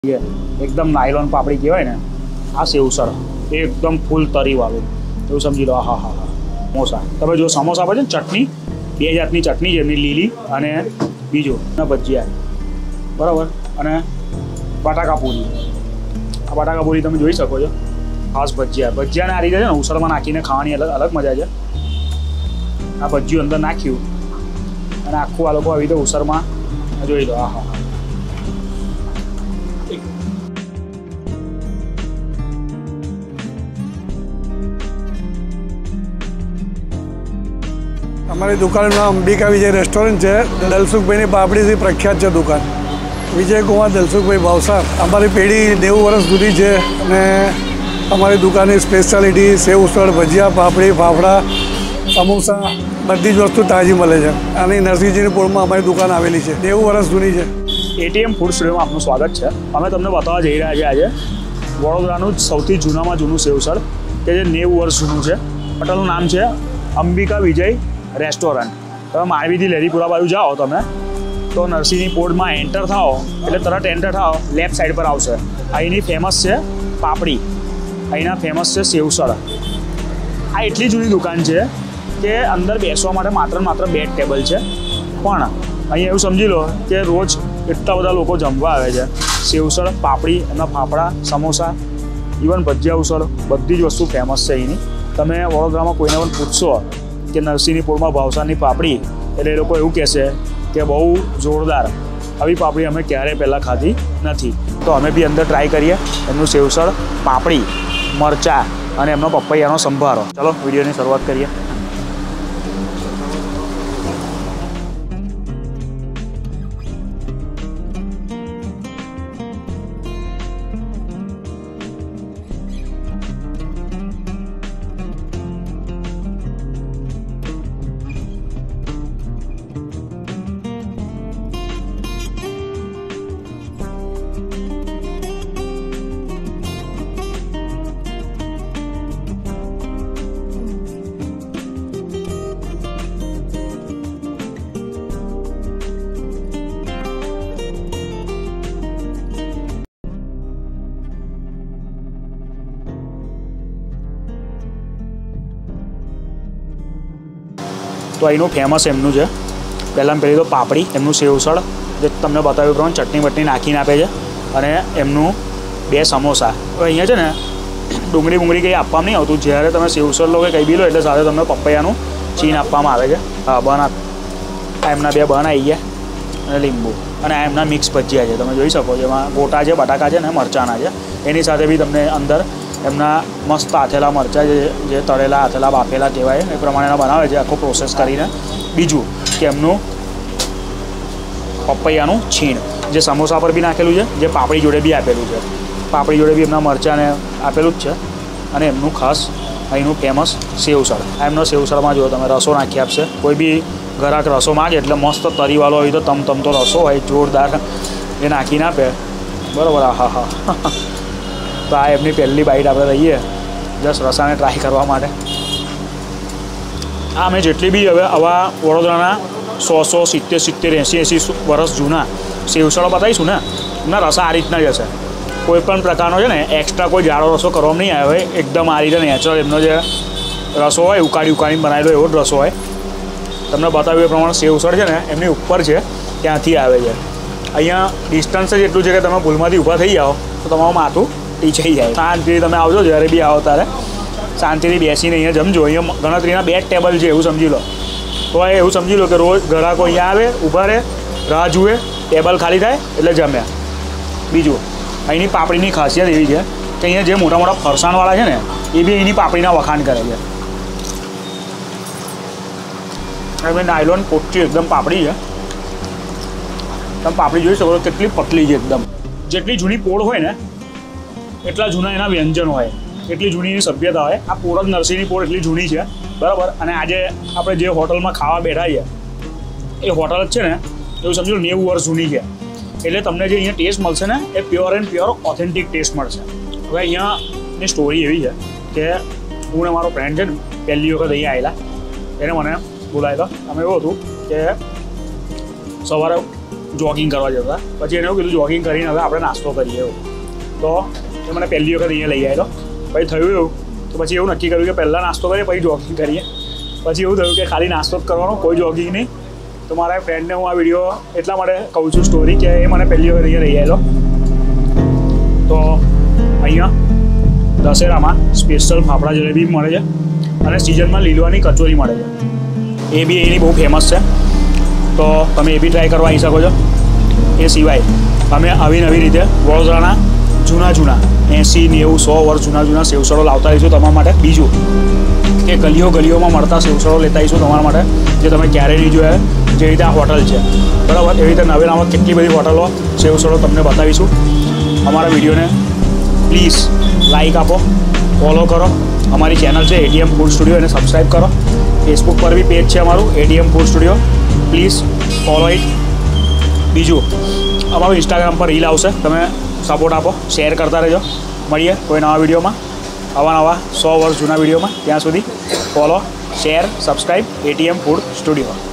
एकदम नायलॉन पापड़ी कहेवाय ने आ सेवसळ एकदम फूल तरी वाळું એવું समજી लो। હા હા હા સમોસા તમે જો સમોસા પર છે ચટણી બે જાતની ચટણી જેમની લીલી અને બીજો ના ભજીયા બરાબર અને બટાકા પૂરી। આ બટાકા પૂરી તમે જોઈ શકો છો। ખાસ ભજીયાને આ રીતે છે ને ઉસળમાં નાખીને ખાવાની અલગ મજા છે। આ ભજીયું અંદર નાખ્યું અને આખું આ લોકો આવી રીતે ઉસળમાં જોઈ લો। હા હા હા हमारी दुकान में अंबिका विजय रेस्टोरेंट है। दलसुखभाई पापड़ी से प्रख्यात है दुकान। विजय कुमार दलसुखभाई भावसार अमरी पेढ़ी 90 वर्ष जूनी है। अमरी दुकान की स्पेशलिटी सेव उसळ भजिया पापड़ी फाफड़ा समोसा बधी ज वस्तु ताजी मळे छे। आणि नरसिंहजी पोळ में अमरी दुकान आवेली है। 90 वर्ष जूनी है। एटीएम फूड स्टूडियो में आपનું स्वागत है। अमे तमने बतावा जई रह्या छे आज वडोदरानुं सौथी जूनामां जूनुं सेवसळ के जे 90 वर्ष जूनुं छे। होટલનું नाम है अंबिका विजय रेस्टोरंट। તમે માળવીથી લેરીપુરા બાજુ જાઓ તમે તો નરસિંહની પોળમાં એન્ટર થાઓ એટલે તરત એન્ટર થાઓ લેફ્ટ સાઈડ પર આવશે। અહીંની ફેમસ છે પાપડી, અહીંના ફેમસ છે સેવસળ। આ એટલી જૂની દુકાન છે કે અંદર બેસવા માટે માત્ર 2 ટેબલ છે। પણ અહીં એવું સમજી લો કે રોજ એટલા બધા લોકો જમવા આવે છે। સેવસળ પાપડી એમના ફાફડા સમોસા ઇવન ભજીયા ઉસળ બધી જ વસ્તુ ફેમસ છે અહીંની। તમે વડોદરામાં કોઈને પણ પૂછશો કે નરસિંહની પોળમાં ભાવસારની પાપડી એટલે એ લોકો એવું કહેશે કે બહુ જોરદાર, આવી પાપડી અમે ક્યારેય પહેલાં ખાધી નથી। તો અમે બી અંદર ટ્રાય કરીએ એમનું સેવસળ પાપડી મરચાં અને એમનો પપૈયાનો સંભારો। ચલો વિડીયોની શરૂઆત કરીએ। तो અહીંનું ફેમસ એમનું છે પહેલાં પહેલી તો પાપડી એમનું સેવસળ જે તમને બતાવ્યું પ્રમાણે ચટણી બટણી નાખીને આપે છે અને એમનું 2 સમોસા। તો અહીંયા છે ને ડુંગળી બુંગળી કંઈ આપવામાં નહીં આવતું। જ્યારે તમે સેવસળ લો કે કંઈ બી લો એટલે સાથે તમને પપૈયાનું ચીન આપવામાં આવે છે। હા બન આ એમના 2 બન આવી ગયા અને લીંબુ અને આ એમના મિક્સ ભજીયા છે। તમે જોઈ શકો છો એમાં ગોટા છે બટાકા છે ને મરચાંના છે। એની સાથે બી તમને અંદર એમના મસ્ત આથેલા મરચાં જે તળેલા આથેલા બાફેલા કહેવાય એ પ્રમાણેના બનાવે છે આખો પ્રોસેસ કરીને। બીજું કે એમનું પપૈયાનું છીણ જે સમોસા પર બી નાખેલું છે, જે પાપડી જોડે બી આપેલું છે। પાપડી જોડે બી એમના મરચાંને આપેલું જ છે। અને એમનું ખાસ અહીંનું ફેમસ સેવસળ। આ એમનો સેવસળમાં જો તમે રસો નાખી આપશે। કોઈ બી ઘરાક રસો માગે એટલે મસ્ત તરીવાળો હોય તો તમતો રસો હોય જોરદાર એ નાખીને આપે બરાબર। હા હા હા तो आ एमनी पहली बाइट आप रहीए जस्ट रसा ने ट्राय करवा माटे। आ अमे जेटली बी हवे आवा वडोदराना 100 70 80 वर्ष जूना सेवसळो बताईशुं ने एमना रसा आ रीतना ज हशे। कोईपण प्रकारनो छे ने एक्स्ट्रा कोई जाड़ो रसो करवामां नहीं आवे। एकदम आ रीते नेचरल एमनो जे रसो होय उकाळीने बनावेलो एवो ज रसो होय। तमने बताव्युं ए प्रमाणे सेवसळ छे ने एमनी उपर छे त्यांथी आवे छे। अहींया डिस्टन्स ज एटलुं छे के तमे भूलमांथी ऊभा थई जाओ तो तमारुं माथुं टीचाई जाए। शांति तमे आवजो જ્યારે बी आओ ત્યારે શાંતિથી બેસીને અહીંયા જમજો। અહીંયા ગણતરીના 2 ટેબલ છે એવું સમજી લો। તો એવું સમજી લો કે રોજ ગ્રાહકો અહીંયા આવે ઊભા રહે રાહ જુએ ટેબલ ખાલી થાય એટલે જમ્યા। બીજું અહીંની પાપડીની ખાસિયત એવી છે કે અહીંયા જે મોટા મોટા ફરસાણવાળા છે ને એ બી અહીંની પાપડીના વખાણ કરે છે। હવે નાયલોન પોચી એકદમ પાપડી છે। તમે પાપડી જોઈ શકો કેટલી પતલી છે એકદમ। જેટલી જૂની પોળ હોય ને એટલા જૂના એના વ્યંજન હોય, એટલી જૂની સભ્યતા હોય। આ પોળ જ નરસિંહની પોળ એટલી જૂની છે બરાબર। અને આજે આપણે જે હોટલમાં ખાવા બેઠા છીએ એ હોટલ જ છે ને એવું સમજો 90 વર્ષ જૂની છે। એટલે તમને જે અહીંયા ટેસ્ટ મળશે ને એ pure and pure authentic taste મળશે। હવે અહીંયાની સ્ટોરી એવી છે કે હું ને મારો ફ્રેન્ડ છે ને પહેલી વખત અહીંયા આવેલા એને મને બોલાવ્યો। અમે એવું હતું કે સવારે જોગિંગ કરવા જતા. પછી એને એવું કીધું જોગિંગ કરીને હવે આપણે નાસ્તો કરીએ એવું. તો એ મને પહેલી વખત અહીંયા લઈ આવ્યો. પછી થયું એવું તો પછી એવું નક્કી કર્યું કે પહેલાં નાસ્તો કરીએ પછી જોગિંગ કરીએ. પછી એવું થયું કે ખાલી નાસ્તો જ કરવાનો, કોઈ જોગિંગ નહીં. તો મારા ફ્રેન્ડને હું આ વિડીયો એટલા માટે કહું છું સ્ટોરી કે એ મને પહેલી વખત અહીંયા લઈ આવ્યો. તો અહીંયા દશેરામાં સ્પેશિયલ ફાફડા જલેબી મળે છે અને સિઝનમાં લીલવાની કચોરી મળે છે. એ બી એની બહુ ફેમસ છે. તો તમે એ બી ટ્રાય કરવા આવી શકો છો. એ સિવાય અમે આવી નવી રીતે વડોદરાના જૂના 80, 90, 100 વર્ષ જૂના સેવસળો લાવતા રહીશું તમારા માટે. બીજું કે ગલીઓમાં મળતા સેવસળો લેતા આવીશું તમારા માટે, જે તમે ક્યારેય નહીં જોયા. જે રીતે આ હોટલ છે બરાબર, એવી રીતે નવેલામાં કેટલી બધી હોટલો સેવસળો તમને બતાવીશું. અમારા વિડીયોને પ્લીઝ લાઈક આપો, ફોલો કરો. અમારી ચેનલ છે ATM ફૂડ સ્ટુડિયો, એને સબસ્ક્રાઈબ કરો. ફેસબુક પર બી પેજ છે અમારું ATM food studio, please follow it. બીજું અમારું ઇન્સ્ટાગ્રામ પર રીલ આવશે, તમે સપોર્ટ આપો, શેર કરતા રહેજો. મળીએ કોઈ નવા વિડીયોમાં, નવા 100 વર્ષ જૂના વિડીયોમાં. ત્યાં સુધી follow, share, subscribe ATM food studio.